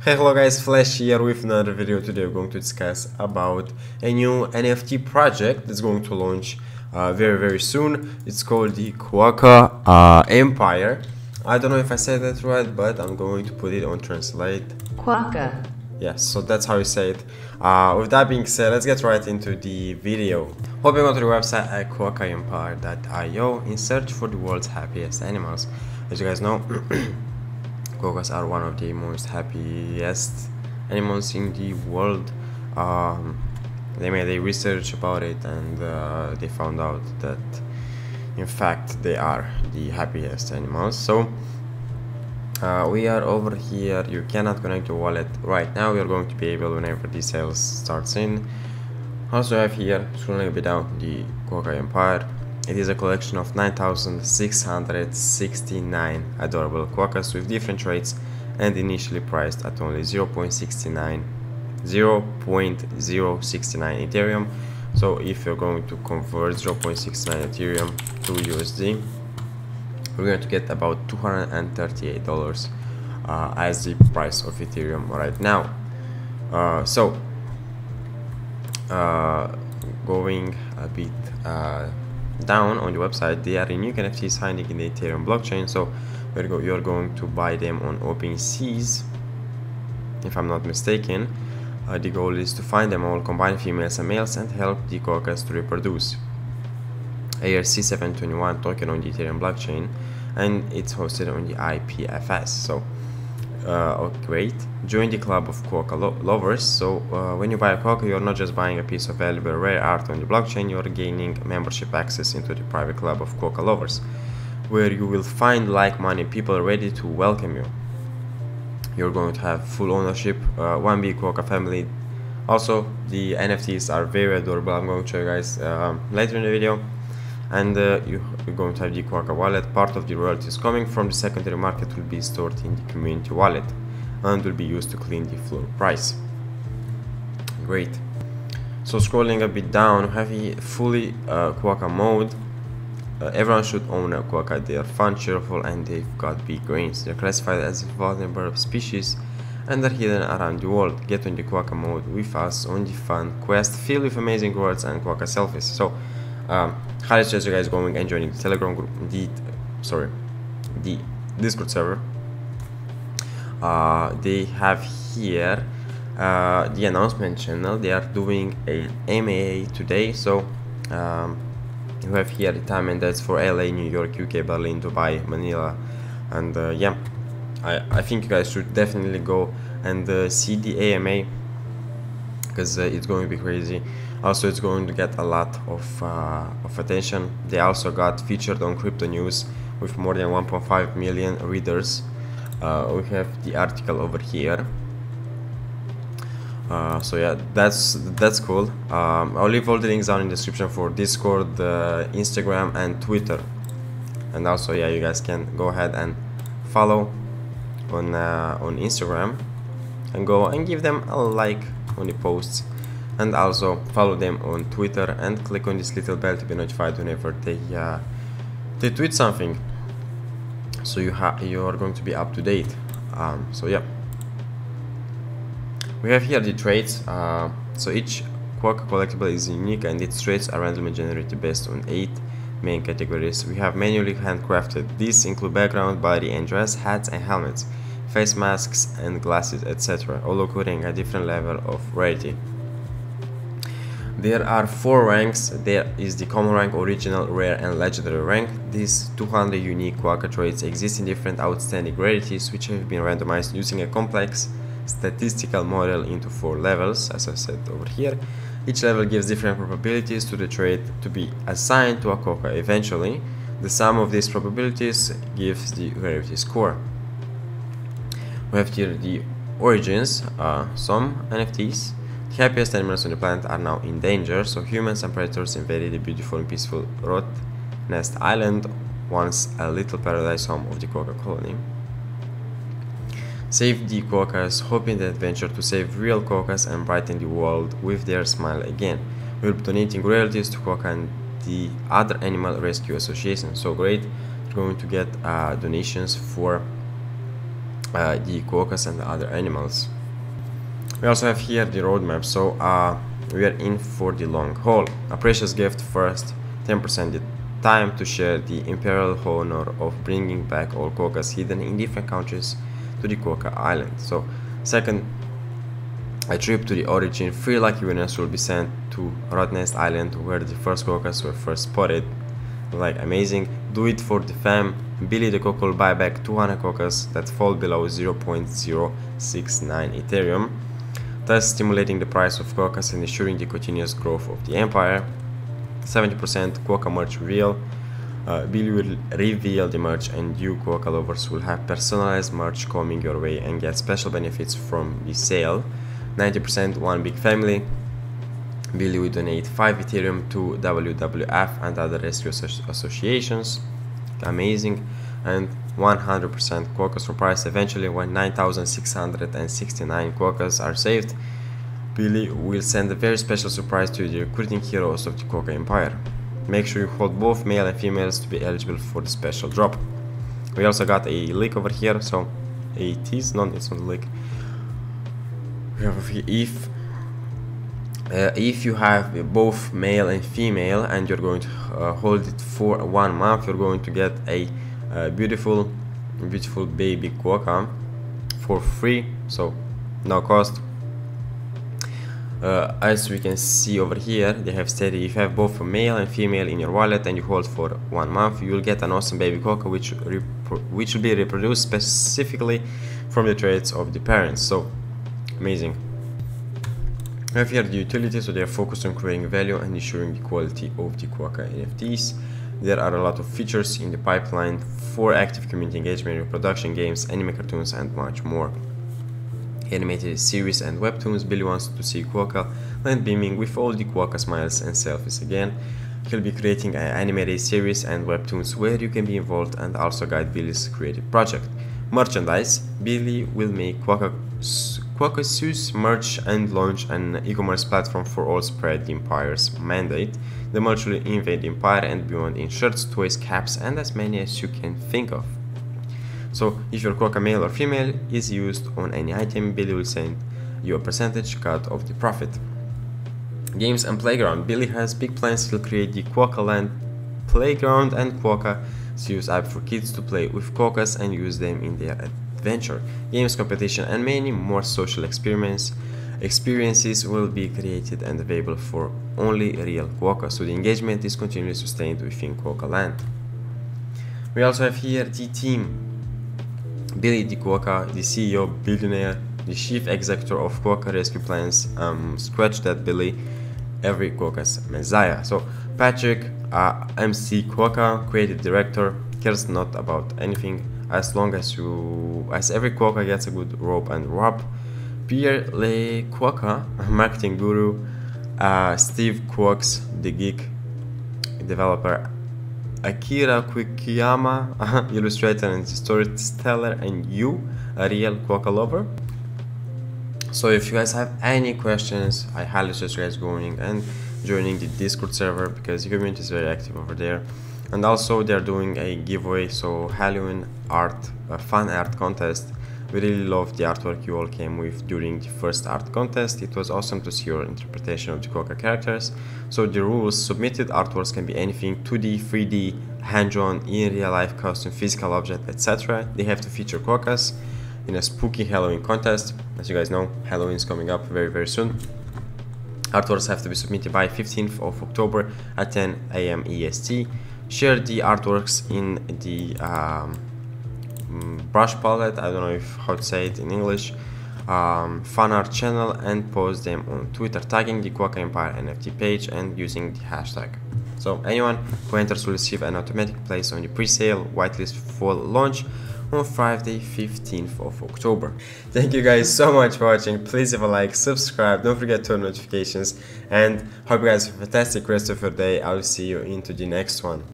Hey, hello guys, Flash here with another video. Today we're going to discuss about a new NFT project that's going to launch very soon. It's called the Quokka Empire. I don't know if I said that right, but I'm going to put it on translate. Quokka. Yes, so that's how you say it. With that being said, let's get right into the video. Hopping onto the website at quokkaempire.io in search for the world's happiest animals. As you guys know, quokkas are one of the most happiest animals in the world. They made a research about it and they found out that in fact they are the happiest animals. So we are over here. You cannot connect your wallet right now. We are going to be able whenever the sales starts in. Also have here, scrolling a bit down, the Quokka Empire. It is a collection of 9,669 adorable quokkas with different traits and initially priced at only 0.069 Ethereum. So if you're going to convert 0.69 Ethereum to USD, we're going to get about $238 as the price of Ethereum right now. Going a bit down on the website, they are unique NFTs hiding in the Ethereum blockchain. So you're going to buy them on OpenSeas, if I'm not mistaken. The goal is to find them all, combine females and males, and help the quokkas to reproduce. ERC721 token on the Ethereum blockchain, and it's hosted on the IPFS. So great. Join the club of quokka lovers. So when you buy a quokka, you're not just buying a piece of valuable rare art on the blockchain, you're gaining membership access into the private club of quokka lovers, where you will find like-minded people ready to welcome you. You're going to have full ownership, one big quokka family. Also, the NFTs are very adorable. I'm going to show you guys later in the video. And you're going to have the Quokka wallet. Part of the royalties coming from the secondary market will be stored in the community wallet and will be used to clean the floor price. Great. So scrolling a bit down, have a fully Quokka mode. Everyone should own a quokka. They are fun, cheerful, and they've got big brains. They're classified as vulnerable species and are hidden around the world. Get on the Quokka mode with us on the fun quest filled with amazing rewards and Quokka selfies. So highly suggest you guys going and joining the Telegram group, the Discord server. They have here the announcement channel. They are doing an MAA today. So you have here the time, and that's for LA, New York, UK, Berlin, Dubai, Manila, and yeah, I think you guys should definitely go and see the AMA, because it's going to be crazy. Also, it's going to get a lot of attention. They also got featured on Crypto News with more than 1.5 million readers. We have the article over here. So yeah, that's cool. I'll leave all the links down in the description for Discord, Instagram, and Twitter. And also, yeah, you guys can go ahead and follow on Instagram and go and give them a like on the posts. And also follow them on Twitter and click on this little bell to be notified whenever they tweet something. So you are going to be up to date. So yeah, we have here the traits. So each Quokka collectible is unique, and its traits are randomly generated based on 8 main categories. We have manually handcrafted. These include background, body and dress, hats and helmets, face masks and glasses, etc., all occurring at different level of rarity. There are 4 ranks. There is the common rank, original, rare, and legendary rank. These 200 unique Quokka traits exist in different outstanding rarities, which have been randomized using a complex statistical model into 4 levels, as I said over here. Each level gives different probabilities to the trait to be assigned to a Quokka. Eventually, the sum of these probabilities gives the rarity score. We have here the origins. Some NFTs. The happiest animals on the planet are now in danger, so humans and predators invaded the beautiful and peaceful Rottnest Island, once a little paradise home of the Quokka colony. Save the quokkas, hoping the adventure to save real quokkas and brighten the world with their smile again. We'll be donating royalties to Quokka and the other animal rescue associations. So great, we're going to get donations for the quokkas and the other animals. We also have here the roadmap, so we are in for the long haul. A precious gift first, 10% the time to share the imperial honor of bringing back all quokkas hidden in different countries to the Quokka Island. So second, a trip to the origin. 3 lucky winners will be sent to Rottnest Island, where the first quokkas were first spotted. Like, amazing. Do it for the fam. Billy the Quokka will buy back 200 quokkas that fall below 0.069 Ethereum, thus stimulating the price of quokkas and ensuring the continuous growth of the empire. 70% Quokka merch reveal. Billy will reveal the merch, and you Quokka lovers will have personalized merch coming your way and get special benefits from the sale. 90% one big family. Billy will donate 5 Ethereum to WWF and other rescue associations. Amazing. And 100% quokkas for price. Eventually, when 9,669 quokkas are saved, Billy will send a very special surprise to the recruiting heroes of the Quokka Empire. Make sure you hold both male and females to be eligible for the special drop. We also got a leak over here, so it's not a leak. We have if you have both male and female and you're going to hold it for 1 month, you're going to get a beautiful baby quokka for free, so no cost. As we can see over here, they have stated if you have both a male and female in your wallet and you hold for 1 month, you will get an awesome baby quokka which will be reproduced specifically from the traits of the parents. So amazing. We have here the utility, so they are focused on creating value and ensuring the quality of the Quokka NFTs. There are a lot of features in the pipeline for active community engagement, reproduction, games, anime cartoons, and much more. Animated series and webtoons. Billy wants to see Quokka land beaming with all the Quokka smiles and selfies again. He'll be creating an animated series and webtoons where you can be involved and also guide Billy's creative project. Merchandise. Billy will make Quokka suits merch and launch an e-commerce platform for all spread the Empire's mandate. The merch will invade the Empire and beyond in shirts, toys, caps, and as many as you can think of. So if your Quokka male or female is used on any item, Billy will send you a percentage cut of the profit. Games and playground. Billy has big plans to create the Quokka Land playground and Quokka Serious app for kids to play with quokkas and use them in their adventure. Games, competition, and many more social experiences will be created and available for only real quokkas, so the engagement is continually sustained within Quokka Land. We also have here the team. Billy the Quokka, the CEO, billionaire, the chief executive of Quokka Rescue Plans, Scratch That Billy, every Quokka's messiah. So Patrick, MC Quokka, creative director, cares not about anything as long as every Quokka gets a good rope and wrap. Pierre Le Quokka, marketing guru, Steve Quox, the geek developer, Akira Kwikiyama, illustrator and storyteller, and you, a real Quokka lover. So if you guys have any questions, I highly suggest you guys going and joining the Discord server because the community is very active over there. And also they're doing a giveaway, so Halloween art, fan art contest. We really love the artwork you all came with during the first art contest. It was awesome to see your interpretation of the Quokka characters. So the rules: submitted artworks can be anything, 2D, 3D, hand-drawn, in real life, custom, physical object, etc. They have to feature Quokkas in a spooky Halloween contest. As you guys know, Halloween is coming up very soon. Artworks have to be submitted by 15th of October at 10 AM EST. Share the artworks in the brush palette, I don't know how to say it in English, fan art channel, and post them on Twitter, tagging the Quokka Empire NFT page and using the hashtag. So anyone who enters will receive an automatic place on the pre-sale whitelist for launch on Friday 15th of October. Thank you guys so much for watching. Please leave a like, subscribe, don't forget to turn notifications, and hope you guys have a fantastic rest of your day. I'll see you into the next one.